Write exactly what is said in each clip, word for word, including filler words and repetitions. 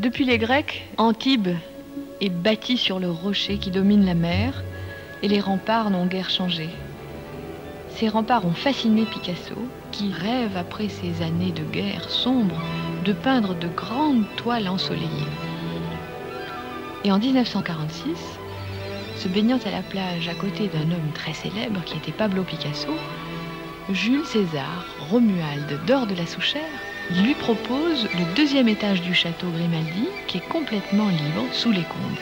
Depuis les Grecs, Antibes est bâtie sur le rocher qui domine la mer et les remparts n'ont guère changé. Ces remparts ont fasciné Picasso, qui rêve, après ces années de guerre sombre, de peindre de grandes toiles ensoleillées. Et en dix-neuf cent quarante-six, se baignant à la plage à côté d'un homme très célèbre qui était Pablo Picasso, Jules César Romuald d'Or de la Souchère lui propose le deuxième étage du château Grimaldi, qui est complètement libre sous les combles.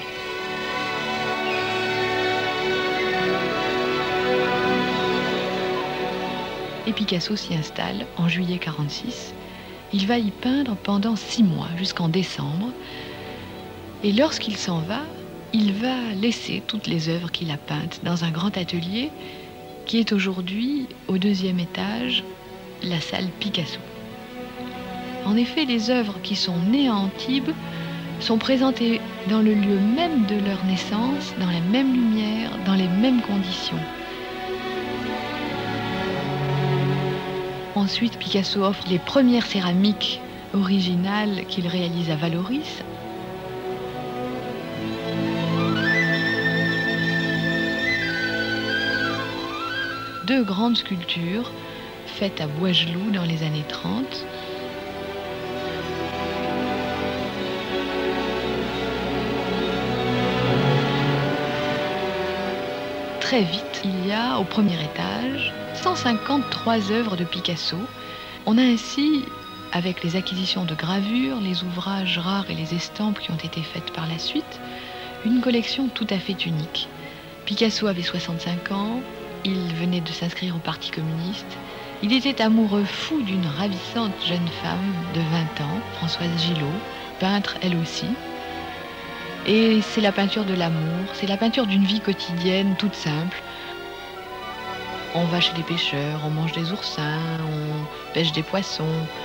Et Picasso s'y installe en juillet quarante-six. Il va y peindre pendant six mois, jusqu'en décembre. Et lorsqu'il s'en va, il va laisser toutes les œuvres qu'il a peintes dans un grand atelier qui est aujourd'hui, au deuxième étage, la salle Picasso. En effet, les œuvres qui sont nées à Antibes sont présentées dans le lieu même de leur naissance, dans la même lumière, dans les mêmes conditions. Ensuite, Picasso offre les premières céramiques originales qu'il réalise à Vallauris. Deux grandes sculptures faites à Boisgelou dans les années trente. Très vite, il y a au premier étage cent cinquante-trois œuvres de Picasso. On a ainsi, avec les acquisitions de gravures, les ouvrages rares et les estampes qui ont été faites par la suite, une collection tout à fait unique. Picasso avait soixante-cinq ans, il venait de s'inscrire au Parti communiste. Il était amoureux fou d'une ravissante jeune femme de vingt ans, Françoise Gillot, peintre elle aussi. Et c'est la peinture de l'amour, c'est la peinture d'une vie quotidienne toute simple. On va chez les pêcheurs, on mange des oursins, on pêche des poissons.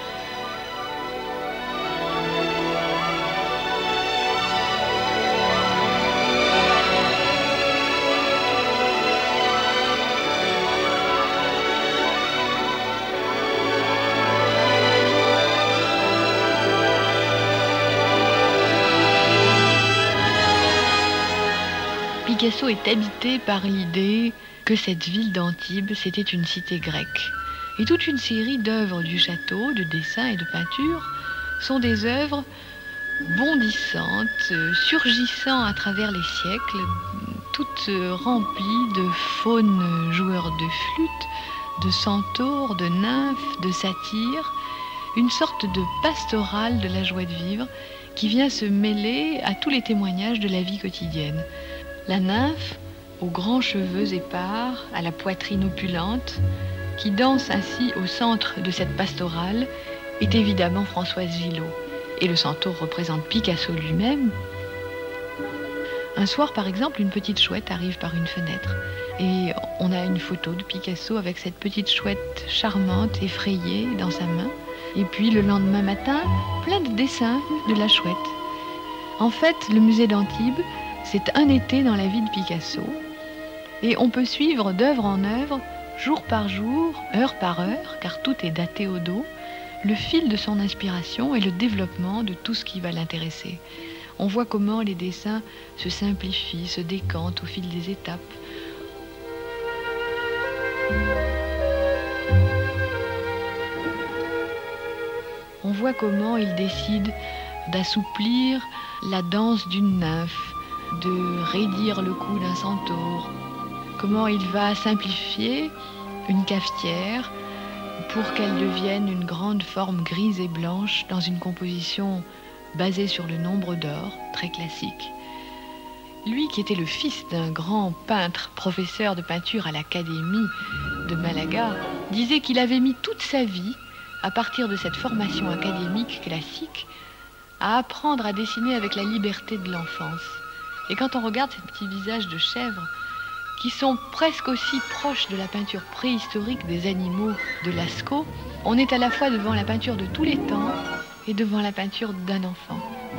Picasso est habité par l'idée que cette ville d'Antibes, c'était une cité grecque. Et toute une série d'œuvres du château, de dessins et de peintures, sont des œuvres bondissantes, surgissant à travers les siècles, toutes remplies de faunes joueurs de flûte, de centaures, de nymphes, de satyres, une sorte de pastorale de la joie de vivre qui vient se mêler à tous les témoignages de la vie quotidienne. La nymphe, aux grands cheveux épars, à la poitrine opulente, qui danse ainsi au centre de cette pastorale, est évidemment Françoise Gillot. Et le centaure représente Picasso lui-même. Un soir, par exemple, une petite chouette arrive par une fenêtre. Et on a une photo de Picasso avec cette petite chouette charmante, effrayée, dans sa main. Et puis, le lendemain matin, plein de dessins de la chouette. En fait, le musée d'Antibes, c'est un été dans la vie de Picasso. Et on peut suivre d'œuvre en œuvre, jour par jour, heure par heure, car tout est daté au dos, le fil de son inspiration et le développement de tout ce qui va l'intéresser. On voit comment les dessins se simplifient, se décantent au fil des étapes. On voit comment il décide d'assouplir la danse d'une nymphe, de raidir le cou d'un centaure, comment il va simplifier une cafetière pour qu'elle devienne une grande forme grise et blanche dans une composition basée sur le nombre d'or, très classique. Lui qui était le fils d'un grand peintre, professeur de peinture à l'Académie de Malaga, disait qu'il avait mis toute sa vie, à partir de cette formation académique classique, à apprendre à dessiner avec la liberté de l'enfance. Et quand on regarde ces petits visages de chèvres, qui sont presque aussi proches de la peinture préhistorique des animaux de Lascaux, on est à la fois devant la peinture de tous les temps et devant la peinture d'un enfant.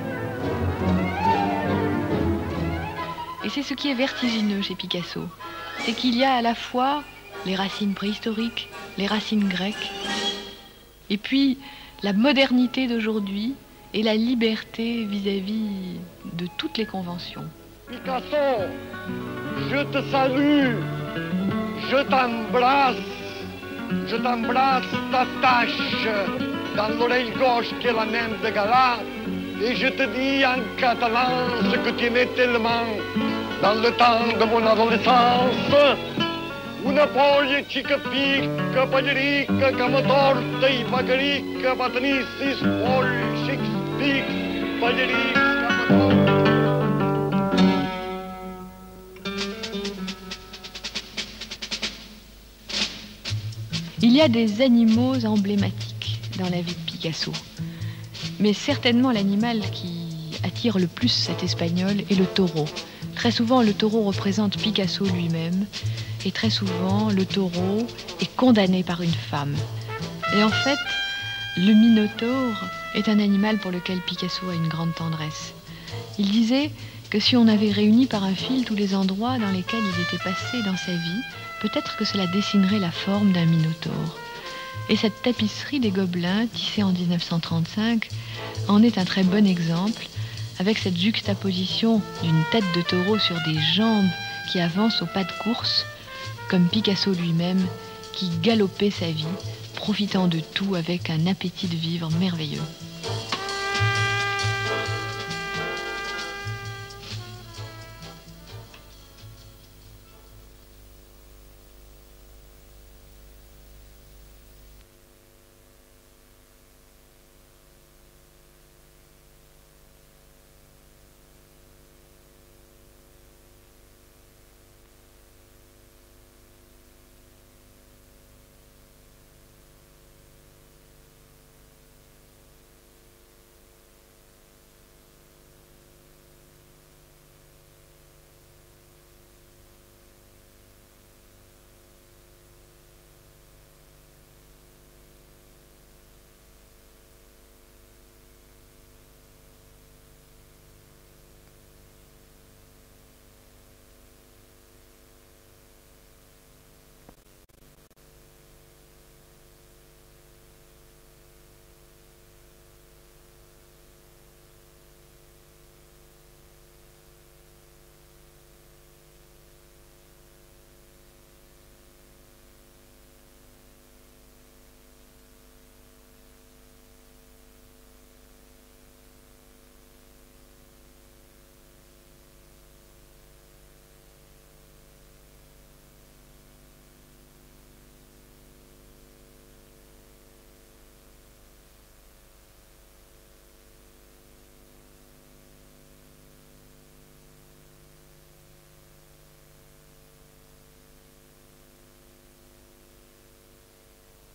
Et c'est ce qui est vertigineux chez Picasso, c'est qu'il y a à la fois les racines préhistoriques, les racines grecques, et puis la modernité d'aujourd'hui et la liberté vis-à-vis de toutes les conventions. Picasso, je te salue, je t'embrasse, je t'embrasse, t'attache dans l'oreille gauche qui est la même de Gala, et je te dis en catalan ce que tu aimais tellement dans le temps de mon adolescence. Una polla xica pica, pallerica, que me torta i pagarica, va tenir sis polls, xics pics, pallerics, que me torta. Il y a des animaux emblématiques dans la vie de Picasso. Mais certainement l'animal qui attire le plus cet Espagnol est le taureau. Très souvent, le taureau représente Picasso lui-même. Et très souvent, le taureau est condamné par une femme. Et en fait, le minotaure est un animal pour lequel Picasso a une grande tendresse. Il disait que si on avait réuni par un fil tous les endroits dans lesquels il était passé dans sa vie, peut-être que cela dessinerait la forme d'un minotaure. Et cette tapisserie des Gobelins, tissée en dix-neuf cent trente-cinq, en est un très bon exemple, avec cette juxtaposition d'une tête de taureau sur des jambes qui avancent au pas de course, comme Picasso lui-même, qui galopait sa vie, profitant de tout avec un appétit de vivre merveilleux.